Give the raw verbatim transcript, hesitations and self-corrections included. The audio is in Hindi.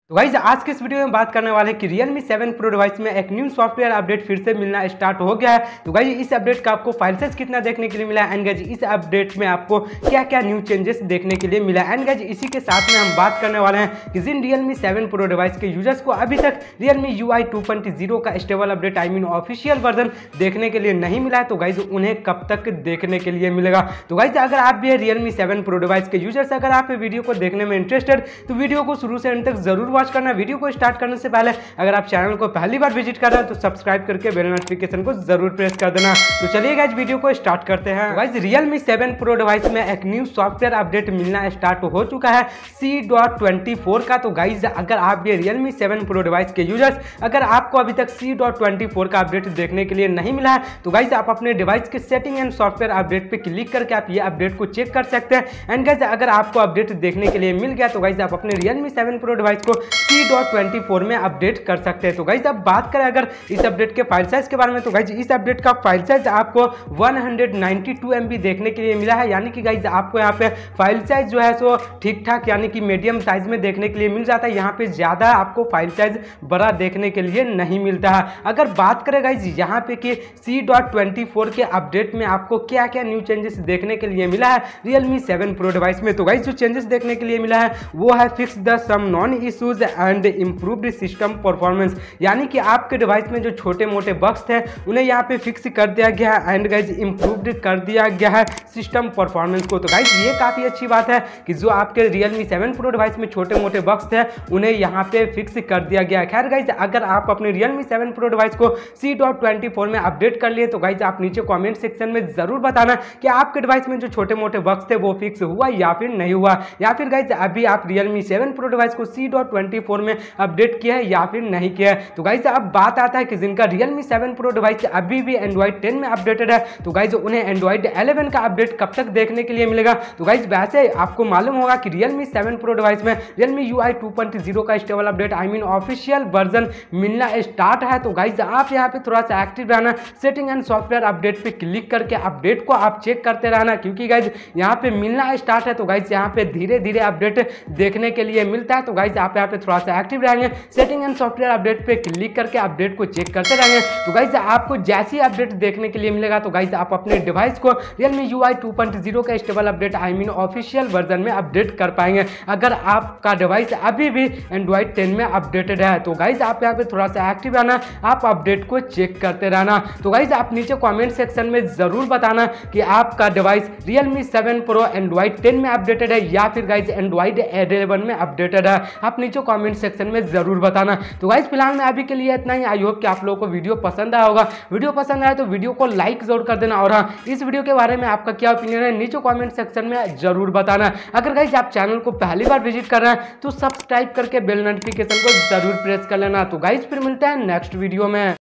तो गाइस आज के इस वीडियो में बात करने वाले हैं कि Realme सेवन Pro डिवाइस में एक न्यू सॉफ्टवेयर अपडेट फिर से मिलना स्टार्ट हो गया है। तो गाइस इस अपडेट का आपको फाइल साइज कितना देखने के लिए मिला है एंड गाइस इस अपडेट में आपको क्या क्या न्यू चेंजेस देखने के लिए मिला है एंड गाइस इसी के साथ में हम बात करने वाले हैं कि जिन Realme सेवन Pro डिवाइस के यूजर्स को अभी तक Realme U I two point zero का stable update I mean official version देखने के लिए नहीं मिला है, तो गाइस उन्हें कब तक देखने के लिए मिलेगा। तो गाइस अगर आप भी Realme सेवन Pro डिवाइस के यूजर्स अगर आप वीडियो को देखने में इंटरेस्टेड तो वीडियो को शुरू से अंत तक जरूर वॉच करना। वीडियो को स्टार्ट करने से पहले अगर आप चैनल को पहली बार विजिट कर रहे हैं तो सब्सक्राइब करके बेल नोटिफिकेशन को जरूर प्रेस कर देना। तो चलिए गाइस वीडियो को स्टार्ट करते हैं। तो guys Realme seven Pro device में एक न्यू सॉफ्टवेयर अपडेट मिलना स्टार्ट हो चुका है सी डॉट ट्वेंटी फोर का। तो गाइस अगर आप भी Realme सेवन Pro डिवाइस के यूजर्स अगर आपको अभी तक सी डॉट ट्वेंटी फोर का अपडेट देखने के लिए नहीं मिला है तो गाइस आप अपने डिवाइस के सेटिंग एंड सॉफ्टवेयर अपडेट पे क्लिक करके आप ये अपडेट को चेक कर सकते हैं एंड गाइस अगर आपको अपडेट देखने के लिए मिल गया तो गाइस आप अपने Realme सेवन Pro डिवाइस को सी डॉट ट्वेंटी फोर में अपडेट कर सकते हैं। तो गाइस अब बात करें अगर इस अपडेट के फाइल साइज के बारे में तो गाइस इस अपडेट का फाइल साइज आपको one ninety two M B देखने के लिए मिला है, यानी कि गाइस आपको यहाँ पे फाइल साइज जो है सो ठीक ठाक यानी कि मीडियम साइज में देखने के लिए मिल जाता है। यहाँ पे ज्यादा आपको फाइल साइज बड़ा देखने के लिए नहीं मिलता है। अगर बात करें गाइस यहाँ पे कि सी डॉट ट्वेंटी फोर के अपडेट में आपको क्या क्या न्यू चेंजेस देखने के लिए मिला है Realme सेवन Pro डिवाइस में, तो गाइस जो चेंजेस देखने के लिए मिला है वो है fix the some known issues and improved system performance, यानी कि आपके डिवाइस में जो छोटे मोटे बग्स थे उन्हें यहाँ पे फिक्स कर दिया गया है एंड गाइस इम्प्रूव्ड कर दिया गया है सिस्टम परफॉर्मेंस को। तो गाइस ये काफी अच्छी बात है कि जो आपके Realme सेवन Pro डिवाइस में छोटे मोटे बग्स थे उन्हें यहाँ पे फिक्स कर दिया गया है। खैर गाइस अगर आप अपने Realme सेवन Pro डिवाइस को सी डॉट ट्वेंटी फोर में अपडेट कर लिए तो गाइस आप नीचे कमेंट सेक्शन में जरूर बताना कि आपके डिवाइस में जो छोटे मोटे बग्स थे वो फिक्स हुआ या फिर नहीं हुआ, या फिर गाइस अभी आप Realme सेवन Pro डिवाइस को सी डॉट ट्वेंटी फोर में अपडेट किया है या फिर नहीं किया है। तो गाइस अब बात आता है कि जिनका Realme सेवन Pro डिवाइस अभी भी Android टेन में अपडेटेड है तो गाइस उन्हें Android इलेवन का अपडेट कब तक देखने के लिए मिलेगा। तो गाइस वैसे आपको मालूम होगा कि Realme सेवन Pro डिवाइस में Realme U I two point zero का stable update I mean official version मिलना स्टार्ट है। तो गाइस आप यहाँ पे थोड़ा सा एक्टिव रहना, सेटिंग एंड सॉफ्टवेयर अपडेट पे क्लिक करके अपडेट को आप चेक करते रहना, क्योंकि गाइस यहाँ पे मिलना स्टार्ट है। तो गाइस यहाँ पे धीरे धीरे अपडेट देखने के लिए मिलता है। तो गाइस आप यहाँ पे थोड़ा सा एक्टिव रहेंगे, सेटिंग एंड सॉफ्टवेयर अपडेट पे क्लिक करके अपडेट को चेक करते रहेंगे। तो गाइस आपको जैसी अपडेट देखने के लिए मिलेगा तो गाइस आप अपने डिवाइस को Realme U I two point zero का stable update I mean official version में अपडेट कर पाएंगे अगर आपका डिवाइस अभी भी Android टेन में अपडेटेड है। तो गाइस आप यहाँ पे थोड़ा सा एक्टिव रहना, आप अपडेट को चेक करते रहना। तो गाइस आप नीचे कमेंट सेक्शन में जरूर बताना कि आपका device Realme seven Pro Android ten में अपडेटेड है या फिर गाइस Android इलेवन में अपडेटेड है, आप नीचे कमेंट सेक्शन में जरूर बताना। तो गाइस फिलहाल में अभी के लिए इतना ही। आई होप कि आप लोगों को वीडियो पसंद आया होगा। वीडियो पसंद आया तो वीडियो को लाइक जरूर कर देना और हाँ इस वीडियो के बारे में आपका क्या ओपिनियन है नीचे कमेंट सेक्शन में जरूर बताना। अगर गाइस आप चैनल को पहली बार विजिट कर रहे हैं तो सब्सक्राइब करके बेल नोटिफिकेशन को जरूर प्रेस कर लेना। तो गाइस फिर मिलते हैं नेक्स्ट वीडियो में।